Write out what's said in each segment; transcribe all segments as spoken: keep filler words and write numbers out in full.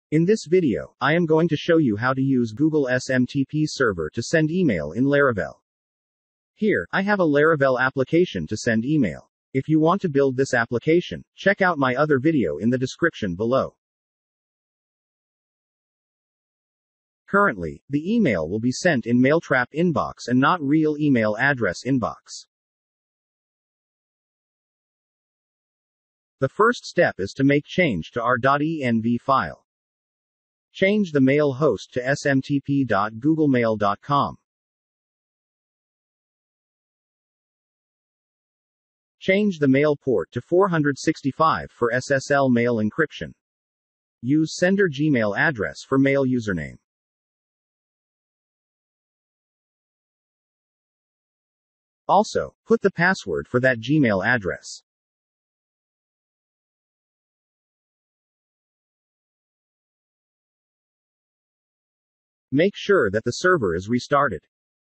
In this video, I am going to show you how to use Google S M T P server to send email in Laravel. Here, I have a Laravel application to send email. If you want to build this application, check out my other video in the description below. Currently, the email will be sent in Mailtrap inbox and not real email address inbox. The first step is to make change to our .env file. Change the mail host to s m t p dot googlemail dot com. Change the mail port to four sixty-five for S S L mail encryption. Use sender Gmail address for mail username. Also, put the password for that Gmail address. Make sure that the server is restarted.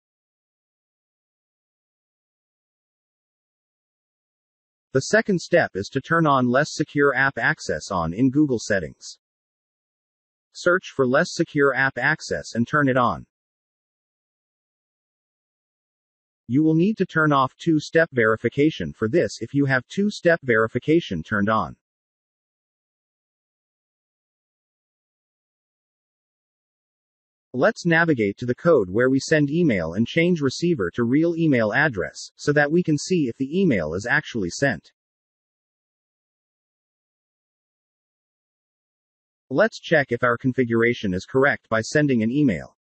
The second step is to turn on Less Secure App Access on in Google Settings. Search for Less Secure App Access and turn it on. You will need to turn off two-step verification for this if you have two-step verification turned on. Let's navigate to the code where we send email and change receiver to real email address, so that we can see if the email is actually sent. Let's check if our configuration is correct by sending an email.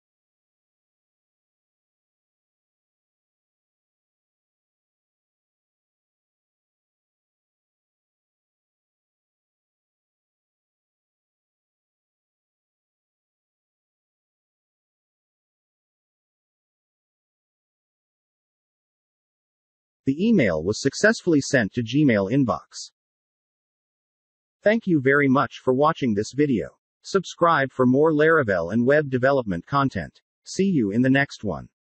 The email was successfully sent to Gmail inbox. Thank you very much for watching this video. Subscribe for more Laravel and web development content. See you in the next one.